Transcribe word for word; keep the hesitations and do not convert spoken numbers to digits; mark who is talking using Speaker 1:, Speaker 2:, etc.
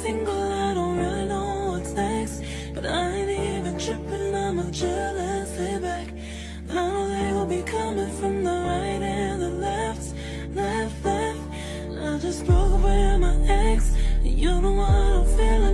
Speaker 1: single, I don't really know what's next. But I ain't even tripping, I'ma chill and stay back. I know they will be coming from the right and the left, left, left. I just broke up with my ex, and you know what I'm feeling.